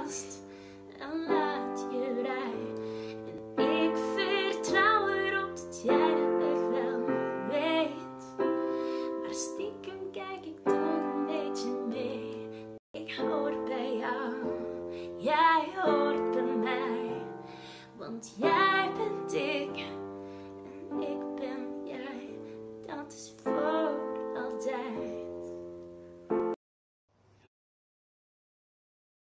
vast en laat je rij. En ik vertrouw erop dat jij de weg wel weet. Maar stiekem kijk ik toch een beetje mee. Ik hoor bij jou, jij hoort bij mij. Want jij bent ik en ik ben jij, dat is